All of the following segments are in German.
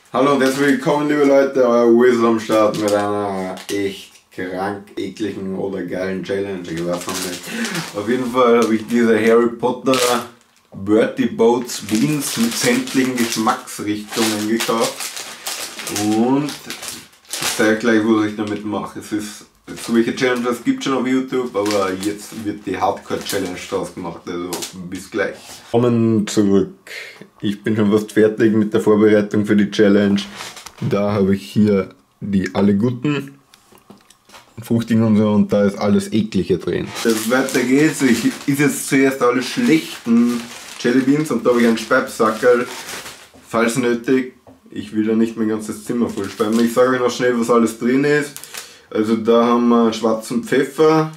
Hallo und herzlich willkommen, liebe Leute, euer Wiz am Start mit einer echt krank ekligen oder geilen Challenge. Ich weiß noch nicht. Auf jeden Fall habe ich diese Harry Potter Bertie Bott's Beans mit sämtlichen Geschmacksrichtungen gekauft. Und ich zeige gleich, was ich damit mache. Solche Challenges gibt es schon auf YouTube, aber jetzt wird die Hardcore-Challenge draus gemacht, also bis gleich. Willkommen zurück. Ich bin schon fast fertig mit der Vorbereitung für die Challenge. Da habe ich hier die alle guten, fruchtigen und so, und da ist alles Eklige drin. Weiter geht's. Ich esse jetzt zuerst alle schlechten Jellybeans und da habe ich einen Speibsackerl, falls nötig. Ich will ja nicht mein ganzes Zimmer voll speiben. Ich sage euch noch schnell, was alles drin ist. Also da haben wir schwarzen Pfeffer,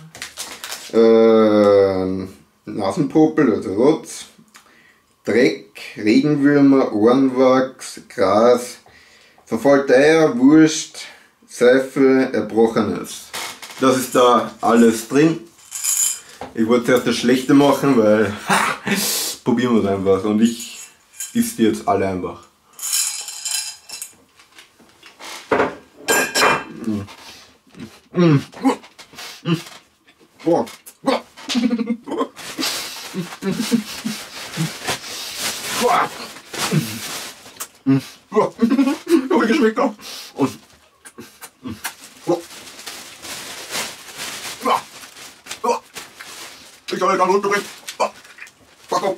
Nasenpopel, also Rotz, Dreck, Regenwürmer, Ohrenwachs, Gras, verfaulte Eier, Wurst, Seife, Erbrochenes. Das ist da alles drin. Ich wollte zuerst das Schlechte machen, weil probieren wir es einfach und ich esse die jetzt alle einfach. Boah. Boah. Boah. Boah. Wie geschmeckt auch. Und boah. Boah. Boah. Ich soll ganz runterbringen. Boah. Boah.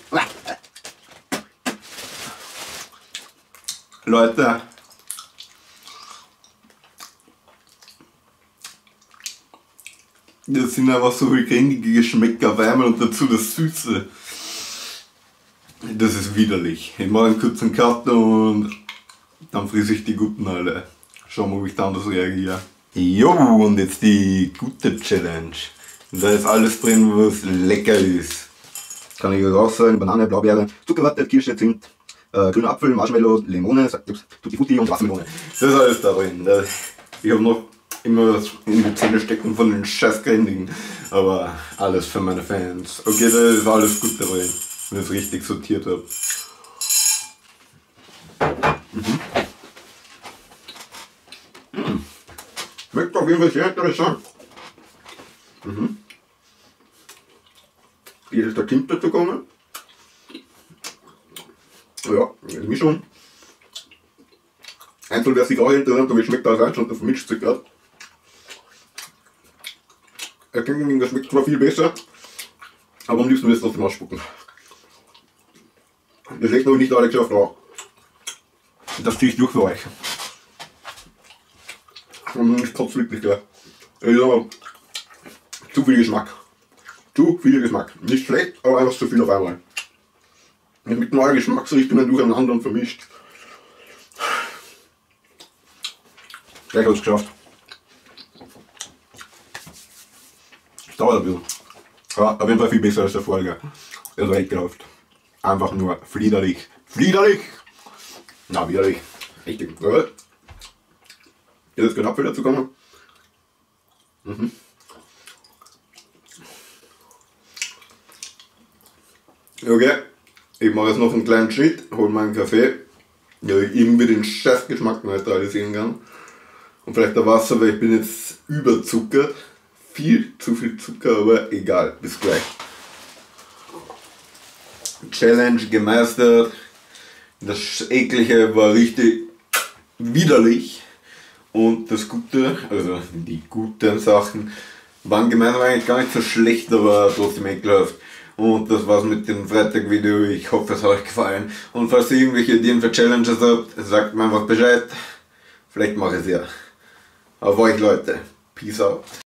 Leute. Das sind einfach so viel cremige Geschmäcker auf einmal und dazu das Süße. Das ist widerlich. Ich mache einen kurzen Cut und dann friese ich die guten alle. Schauen wir, ob ich da anders reagiere. Jo, und jetzt die gute Challenge. Da ist alles drin, was lecker ist. Kann ich euch auch sagen: Banane, Blaubeere, Zuckerwatte, Kirsche, Zimt, grüner Apfel, Marshmallow, Limone, Tutti Frutti und Wassermelone. Das ist alles da drin. Ich habe noch immer was in die Zähne stecken von den Scheißgrindigen, aber alles für meine Fans. Okay, da ist alles gut dabei, wenn ich es richtig sortiert habe. Schmeckt auf jeden Fall sehr interessant. Hier ist der Zimt dazu gekommen. Ja, die Mischung. Einzeln wäre sich auch interessant, aber es schmeckt alles einzeln, das vermischt sich gerade. Das schmeckt zwar viel besser, aber am liebsten will ich es trotzdem ausspucken. Das schlecht habe ich nicht alle geschafft, aber das ziehe ich durch für euch. Und ich kotze wirklich gleich. Also, zu viel Geschmack. Zu viel Geschmack. Nicht schlecht, aber einfach zu viel auf einmal. Mit neuen Geschmacksrichtungen durcheinander und vermischt. Gleich habe ich es geschafft. Dauert ein bisschen. Ja, auf jeden Fall viel besser als der Vorher. Also echt gekauft. Einfach nur fliederlich. Fliederlich! Na, widerlich. Richtig. Ja. Jetzt ist kein Apfel dazu kommen. Okay, ich mache jetzt noch einen kleinen Schritt, hole meinen Kaffee, ja, ich irgendwie den Scheißgeschmack neutralisieren kann. Und vielleicht der Wasser, weil ich bin jetzt überzuckert. Viel zu viel Zucker, aber egal, bis gleich. Challenge gemeistert. Das Eklige war richtig widerlich. Und das Gute, also die guten Sachen, waren gemeinsam eigentlich gar nicht so schlecht, aber trotzdem ekelhaft. Und das war's mit dem Freitag-Video. Ich hoffe, es hat euch gefallen. Und falls ihr irgendwelche Ideen für Challenges habt, sagt mir einfach Bescheid. Vielleicht mache ich es ja. Auf euch, Leute. Peace out.